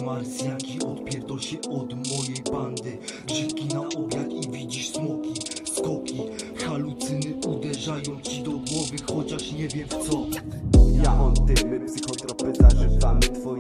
marsjanki, odpierdol się od mojej bandy. Grzybki na obiad i widzisz smoki, skoki. Halucyny uderzają ci do głowy, chociaż nie wiem w co. Ja on ty, my psychotropy zażywamy twoje